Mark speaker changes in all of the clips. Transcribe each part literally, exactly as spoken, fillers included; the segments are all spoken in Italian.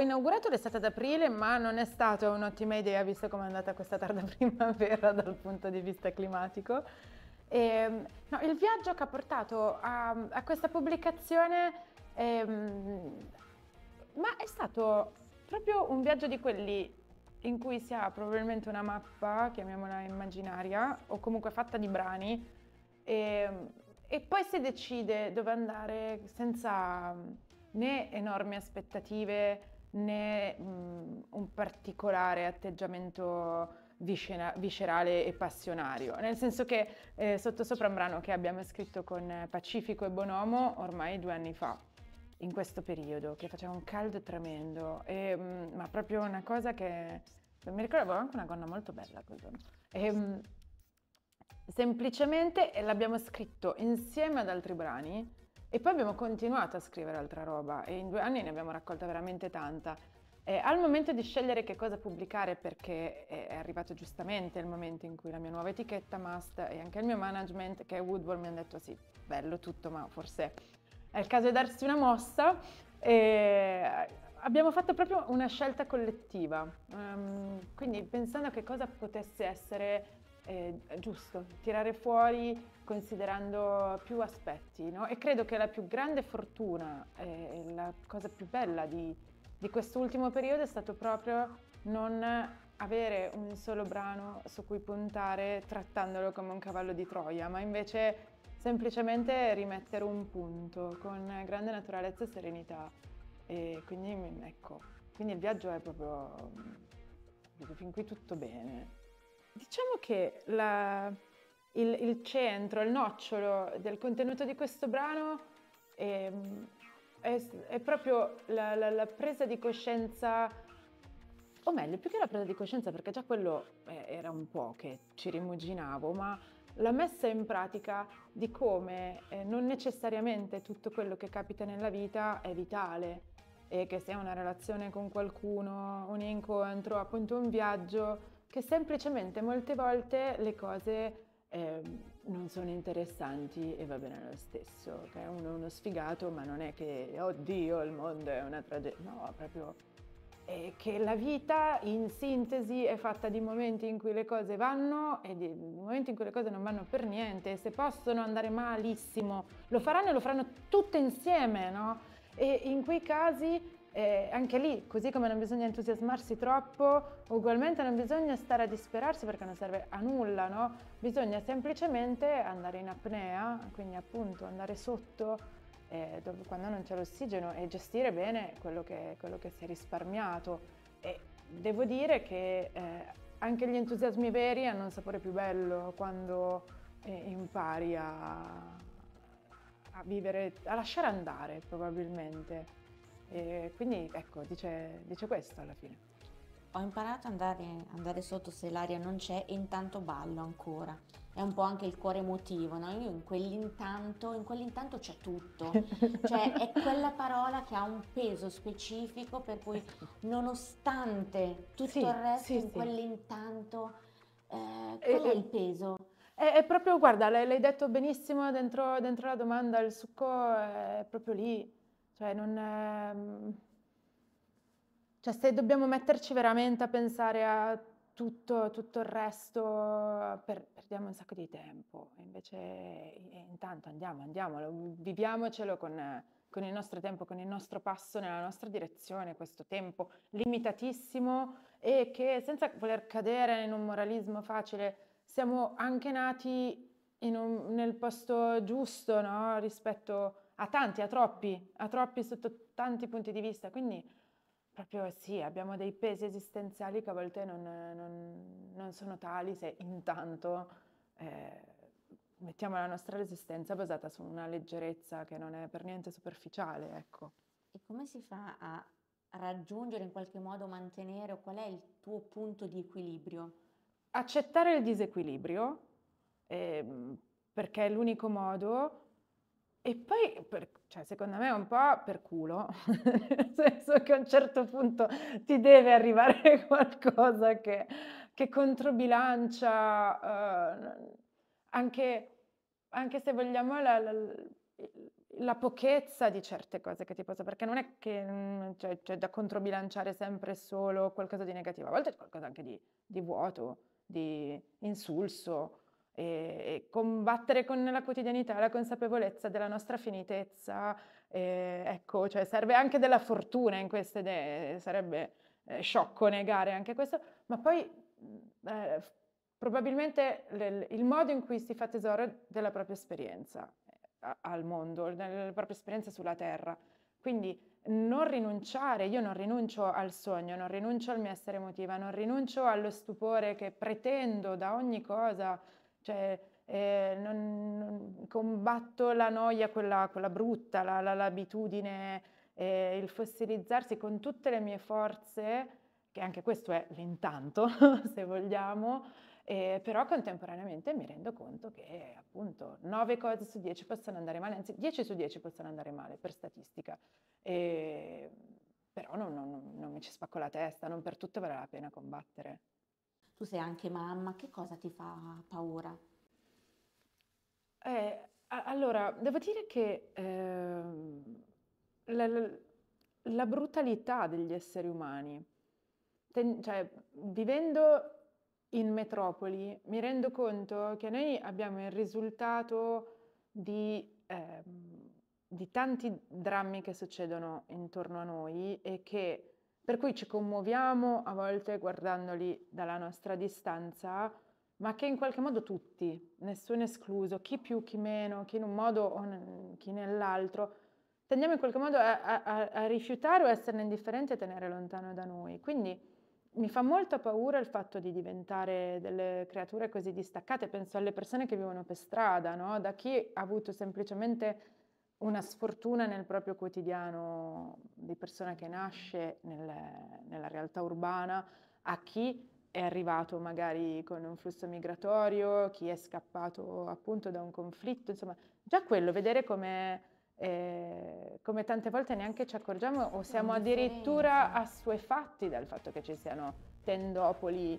Speaker 1: inaugurato l'estate ad aprile, ma non è stata un'ottima idea visto come è andata questa tarda primavera dal punto di vista climatico. E, no, il viaggio che ha portato a, a questa pubblicazione, ehm, ma è stato proprio un viaggio di quelli in cui si ha probabilmente una mappa, chiamiamola immaginaria, o comunque fatta di brani, e, e poi si decide dove andare senza né enormi aspettative né mh, un particolare atteggiamento viscera- viscerale e passionario. Nel senso che eh, sottosopra un brano che abbiamo scritto con Pacifico e Bonomo ormai due anni fa, in questo periodo, che faceva un caldo tremendo, e, mh, ma proprio una cosa che... Mi ricordo, avevo anche una gonna molto bella quel giorno. E, mh, semplicemente l'abbiamo scritto insieme ad altri brani e poi abbiamo continuato a scrivere altra roba e in due anni ne abbiamo raccolta veramente tanta. Eh, al momento di scegliere che cosa pubblicare, perché è, è arrivato giustamente il momento in cui la mia nuova etichetta Must e anche il mio management, che è Woodward, mi hanno detto sì, bello tutto, ma forse è il caso di darsi una mossa. E abbiamo fatto proprio una scelta collettiva, um, quindi pensando a che cosa potesse essere eh, giusto, tirare fuori considerando più aspetti, no? E credo che la più grande fortuna e la cosa più bella di, di quest'ultimo periodo è stato proprio non avere un solo brano su cui puntare trattandolo come un cavallo di Troia, ma invece semplicemente rimettere un punto con grande naturalezza e serenità. E quindi ecco, quindi il viaggio è proprio fin qui tutto bene. Diciamo che la, il, il centro, il nocciolo del contenuto di questo brano è, è, è proprio la, la, la presa di coscienza, o meglio, più che la presa di coscienza, perché già quello eh, era un po' che ci rimuginavo, ma la messa in pratica di come eh, non necessariamente tutto quello che capita nella vita è vitale, e che sia una relazione con qualcuno, un incontro, appunto un viaggio, che semplicemente molte volte le cose eh, non sono interessanti e va bene lo stesso, che è uno, uno sfigato, ma non è che oddio il mondo è una tragedia, no, proprio è che la vita in sintesi è fatta di momenti in cui le cose vanno e di momenti in cui le cose non vanno per niente, e se possono andare malissimo lo faranno e lo faranno tutte insieme, no? E in quei casi eh, anche lì, così come non bisogna entusiasmarsi troppo, ugualmente non bisogna stare a disperarsi perché non serve a nulla, no? Bisogna semplicemente andare in apnea, quindi appunto andare sotto eh, dove, quando non c'è l'ossigeno, e gestire bene quello che, quello che si è risparmiato. E devo dire che eh, anche gli entusiasmi veri hanno un sapore più bello quando eh, impari a, a vivere, a lasciare andare probabilmente. E quindi ecco, dice, dice questo alla fine.
Speaker 2: Ho imparato ad andare, andare sotto se l'aria non c'è e intanto ballo ancora. È un po' anche il cuore emotivo, no? Io in quell'intanto, in quell'intanto c'è tutto. Cioè è quella parola che ha un peso specifico per cui nonostante tutto il
Speaker 1: Sì,
Speaker 2: resto,
Speaker 1: sì,
Speaker 2: in
Speaker 1: sì.
Speaker 2: quell'intanto, eh,
Speaker 1: E,
Speaker 2: qual è
Speaker 1: e-
Speaker 2: il peso?
Speaker 1: è, è proprio, guarda, l'hai, l'hai detto benissimo dentro, dentro la domanda, il succo è proprio lì. Cioè, non è... Cioè, se dobbiamo metterci veramente a pensare a tutto, tutto il resto, per- perdiamo un sacco di tempo. E invece, eh, intanto andiamo, andiamo, viviamocelo con, con il nostro tempo, con il nostro passo nella nostra direzione, questo tempo limitatissimo, e che senza voler cadere in un moralismo facile, siamo anche nati in un- nel posto giusto, no? Rispetto a tanti, a troppi, a troppi sotto tanti punti di vista. Quindi proprio sì, abbiamo dei pesi esistenziali che a volte non, non- non sono tali se intanto eh, mettiamo la nostra resistenza basata su una leggerezza che non è per niente superficiale, ecco.
Speaker 2: E come si fa a raggiungere, in qualche modo mantenere, o qual è il tuo punto di equilibrio?
Speaker 1: Accettare il disequilibrio, ehm, perché è l'unico modo, e poi, per- cioè, secondo me è un po' per culo, nel senso che a un certo punto ti deve arrivare qualcosa che, che controbilancia, eh, anche, anche se vogliamo la- la- la pochezza di certe cose che ti posso, perché non è che mm, cioè, c'è da controbilanciare sempre solo qualcosa di negativo, a volte c'è qualcosa anche di, di vuoto, di insulso, e, e combattere con la quotidianità, la consapevolezza della nostra finitezza, e, ecco, cioè serve anche della fortuna in queste idee, sarebbe eh, sciocco negare anche questo, ma poi mm, eh, probabilmente le- il modo in cui si fa tesoro della propria esperienza a- al mondo, della propria esperienza sulla Terra. Quindi non rinunciare, io non rinuncio al sogno, non rinuncio al mio essere emotiva, non rinuncio allo stupore che pretendo da ogni cosa, cioè eh, non, non- combatto la noia, quella, quella brutta, la- la- l'abitudine, eh, il fossilizzarsi con tutte le mie forze, che anche questo è l'intanto, se vogliamo, eh, però contemporaneamente mi rendo conto che appunto nove cose su dieci possono andare male, anzi dieci su dieci possono andare male per statistica, e, però non, non- non mi ci spacco la testa, non per tutto vale la pena combattere.
Speaker 2: Tu sei anche mamma, che cosa ti fa paura?
Speaker 1: Eh, a- allora, devo dire che ehm, la, la- la brutalità degli esseri umani, ten- cioè vivendo in metropoli, mi rendo conto che noi abbiamo il risultato di, ehm, di tanti drammi che succedono intorno a noi e che, per cui ci commuoviamo a volte guardandoli dalla nostra distanza, ma che in qualche modo tutti, nessuno escluso, chi più, chi meno, chi in un modo o n- chi nell'altro, tendiamo in qualche modo a, a- a- a rifiutare o esserne indifferenti e tenere lontano da noi. Quindi mi fa molta paura il fatto di diventare delle creature così distaccate. Penso alle persone che vivono per strada, no? Da chi ha avuto semplicemente una sfortuna nel proprio quotidiano di persona che nasce nel- nella realtà urbana, a chi è arrivato magari con un flusso migratorio, chi è scappato appunto da un conflitto, insomma, già quello, vedere come, eh, come tante volte neanche ci accorgiamo o
Speaker 2: Sono
Speaker 1: siamo addirittura
Speaker 2: differenze.
Speaker 1: assuefatti dal fatto che ci siano tendopoli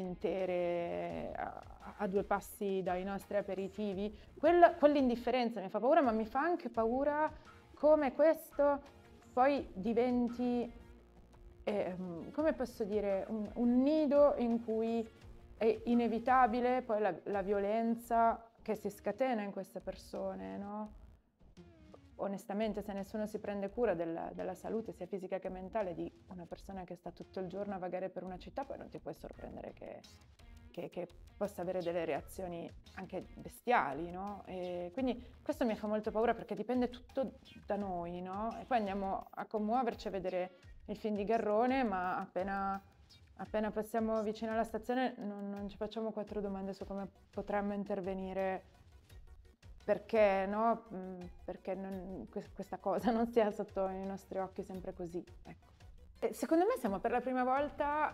Speaker 1: intere a, a due passi dai nostri aperitivi. Quella- quell'indifferenza mi fa paura, ma mi fa anche paura come questo poi diventi, ehm, come posso dire, un, un nido in cui è inevitabile poi la, la violenza che si scatena in queste persone, no? Onestamente, se nessuno si prende cura della, della salute, sia fisica che mentale, di una persona che sta tutto il giorno a vagare per una città, poi non ti puoi sorprendere che, che- che possa avere delle reazioni anche bestiali, no? E quindi questo mi fa molto paura perché dipende tutto da noi, no? E poi andiamo a commuoverci a vedere il film di Garrone, ma appena, appena passiamo vicino alla stazione non, non ci facciamo quattro domande su come potremmo intervenire perché, no? Mm, perché non- que- questa cosa non sia sotto i nostri occhi sempre così, ecco. E secondo me siamo per la prima volta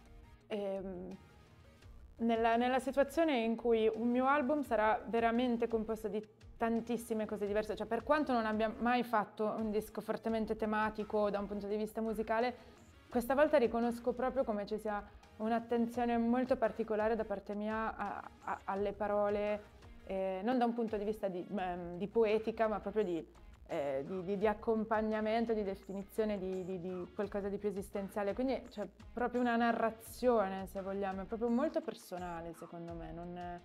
Speaker 1: ehm, nella, nella situazione in cui un mio album sarà veramente composto di tantissime cose diverse, cioè per quanto non abbia mai fatto un disco fortemente tematico da un punto di vista musicale, questa volta riconosco proprio come ci sia un'attenzione molto particolare da parte mia a- a- alle parole, eh, non da un punto di vista di, ehm, di poetica, ma proprio di, eh, di- di- di accompagnamento, di definizione di, di- di qualcosa di più esistenziale. Quindi c'è proprio una narrazione, se vogliamo, è proprio molto personale, secondo me. Non è,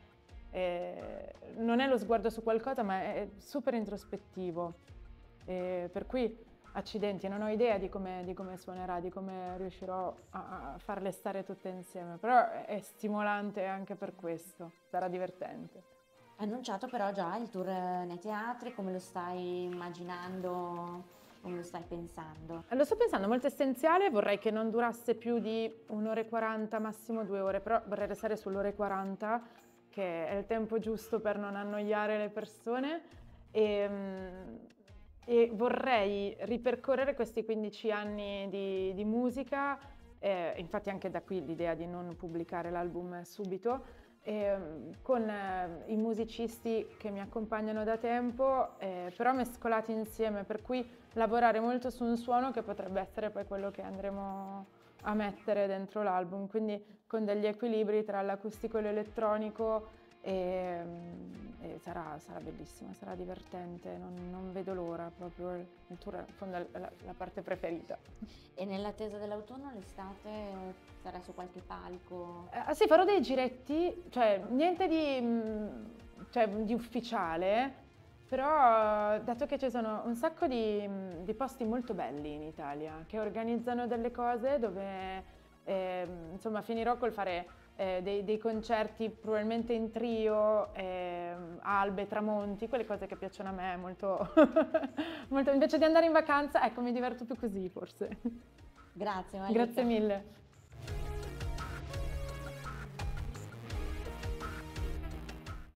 Speaker 1: eh, non è lo sguardo su qualcosa, ma è super introspettivo. Eh, per cui, accidenti, non ho idea di come, di come suonerà, di come riuscirò a, a farle stare tutte insieme, però è, è stimolante anche per questo, sarà divertente.
Speaker 2: Hai annunciato però già il tour nei teatri, come lo stai immaginando, come lo stai pensando?
Speaker 1: Lo sto pensando, molto essenziale, vorrei che non durasse più di un'ora e quaranta, massimo due ore, però vorrei restare sull'ora e quaranta, che è il tempo giusto per non annoiare le persone. E, mm, e vorrei ripercorrere questi quindici anni di, di musica, eh, infatti anche da qui l'idea di non pubblicare l'album subito, ehm, con eh, i musicisti che mi accompagnano da tempo, eh, però mescolati insieme, per cui lavorare molto su un suono che potrebbe essere poi quello che andremo a mettere dentro l'album, quindi con degli equilibri tra l'acustico e l'elettronico, e, e sarà, sarà bellissima, sarà divertente, non, non vedo l'ora, proprio il tour è in fondo è la, la parte preferita.
Speaker 2: E nell'attesa dell'autunno, l'estate sarai su qualche palco?
Speaker 1: Eh, sì, farò dei giretti, cioè niente di, mh, cioè, di ufficiale, però dato che ci sono un sacco di, mh, di posti molto belli in Italia che organizzano delle cose dove eh, insomma finirò col fare eh, dei, dei concerti probabilmente in trio, eh, albe, tramonti, quelle cose che piacciono a me molto, molto. Invece di andare in vacanza, ecco, mi diverto più così forse.
Speaker 2: Grazie Malika.
Speaker 1: Grazie mille.